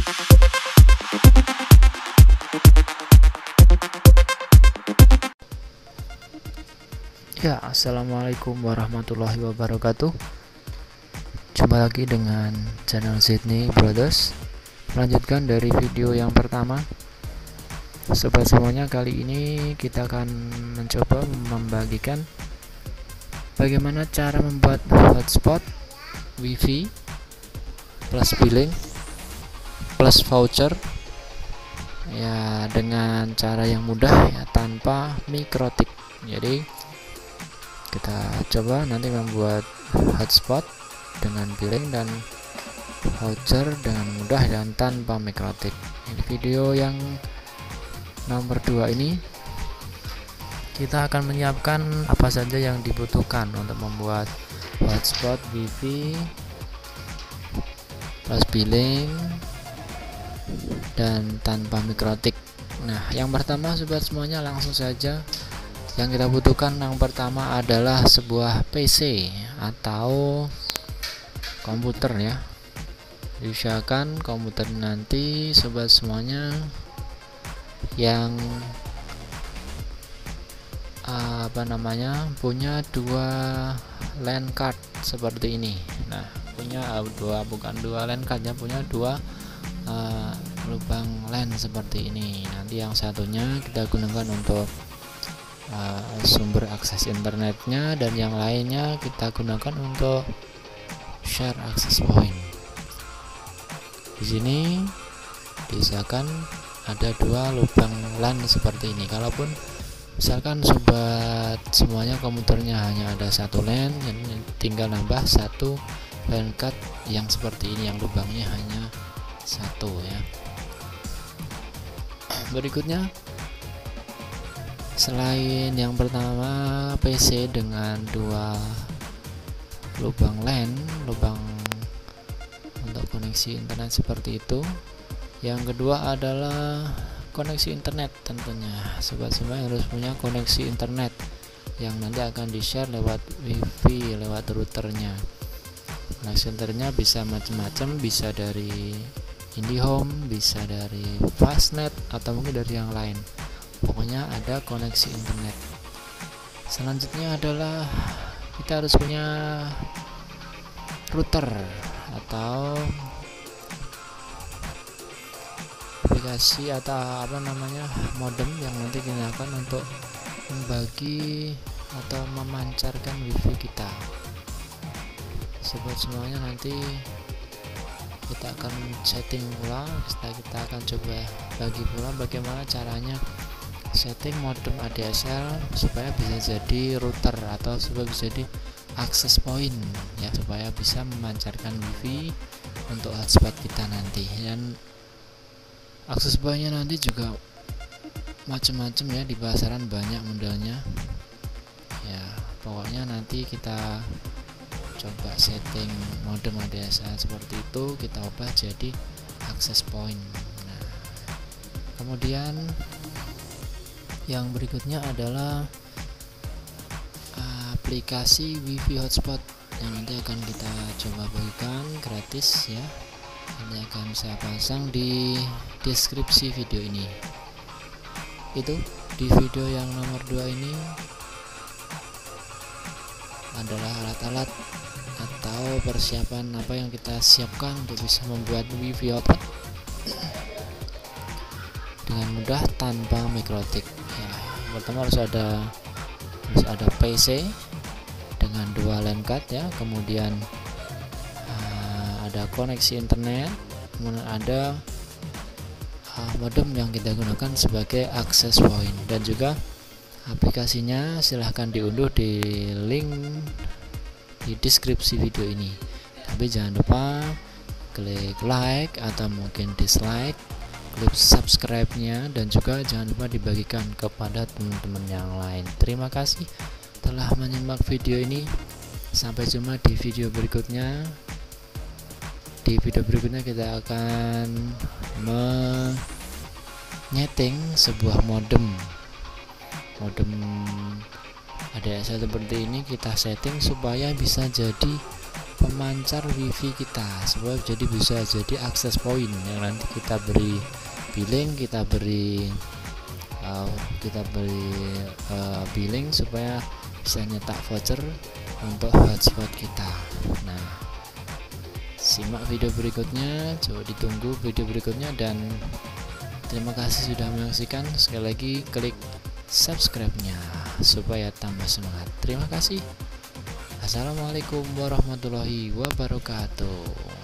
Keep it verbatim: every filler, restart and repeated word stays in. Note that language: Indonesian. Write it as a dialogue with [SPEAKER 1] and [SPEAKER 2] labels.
[SPEAKER 1] Ya, assalamualaikum warahmatullahi wabarakatuh. Jumpa lagi dengan channel Sydney Brothers. Melanjutkan dari video yang pertama. Sobat semuanya, kali ini kita akan mencoba membagikan bagaimana cara membuat hotspot wifi plus billing plus voucher ya, dengan cara yang mudah ya, tanpa mikrotik. Jadi kita coba nanti membuat hotspot dengan billing dan voucher dengan mudah dan tanpa mikrotik. Di video yang nomor dua ini kita akan menyiapkan apa saja yang dibutuhkan untuk membuat hotspot wifi plus billing dan tanpa mikrotik. Nah, yang pertama sobat semuanya, langsung saja yang kita butuhkan. Yang pertama adalah sebuah P C atau komputer ya. Diusahakan komputer nanti sobat semuanya yang apa namanya punya dua LAN card seperti ini. Nah, punya dua bukan dua LAN card ya, punya dua uh, lubang LAN seperti ini. Nanti yang satunya kita gunakan untuk Uh, sumber akses internetnya, dan yang lainnya kita gunakan untuk share access point. Di sini diusahakan ada dua lubang LAN seperti ini. Kalaupun misalkan sobat semuanya komputernya hanya ada satu LAN, tinggal nambah satu LAN card yang seperti ini yang lubangnya hanya satu ya. Berikutnya, selain yang pertama P C dengan dua lubang LAN, lubang untuk koneksi internet seperti itu, yang kedua adalah koneksi internet. Tentunya sobat semua harus punya koneksi internet yang nanti akan di share lewat wifi, lewat routernya. Koneksi internetnya bisa macam-macam, bisa dari IndiHome, bisa dari Fastnet, atau mungkin dari yang lain. Pokoknya ada koneksi internet. Selanjutnya adalah kita harus punya router atau aplikasi atau apa namanya modem yang nanti digunakan untuk membagi atau memancarkan wifi kita. Sobat semuanya, nanti kita akan setting pula, kita akan coba bagi pula bagaimana caranya setting modem A D S L supaya bisa jadi router atau supaya bisa jadi access point ya, supaya bisa memancarkan wifi untuk hotspot kita nanti. Dan access pointnya nanti juga macam-macam ya, di pasaran banyak modelnya ya. Pokoknya nanti kita coba setting modem A D S L seperti itu, kita ubah jadi access point. Nah, kemudian yang berikutnya adalah aplikasi wifi hotspot yang nanti akan kita coba bagikan gratis ya. Ini akan saya pasang di deskripsi video ini. Itu di video yang nomor dua ini adalah alat-alat atau persiapan apa yang kita siapkan untuk bisa membuat wifi hotspot dengan mudah tanpa mikrotik. Ya, pertama harus ada harus ada P C dengan dua LAN card ya, kemudian uh, ada koneksi internet, kemudian ada uh, modem yang kita gunakan sebagai access point, dan juga aplikasinya silahkan diunduh di link di deskripsi video ini. Tapi jangan lupa klik like atau mungkin dislike, klik subscribe-nya, dan juga jangan lupa dibagikan kepada teman-teman yang lain. Terima kasih telah menyimak video ini. Sampai jumpa di video berikutnya. Di video berikutnya kita akan menyeting sebuah modem modem A D S L seperti ini. Kita setting supaya bisa jadi pemancar wifi kita, supaya jadi bisa jadi akses point yang nanti kita beri billing, kita beri uh, kita beri uh, billing supaya bisa nyetak voucher untuk hotspot kita. Nah, simak video berikutnya, coba ditunggu video berikutnya, dan terima kasih sudah menyaksikan. Sekali lagi klik subscribe-nya supaya tambah semangat. Terima kasih. Assalamualaikum warahmatullahi wabarakatuh.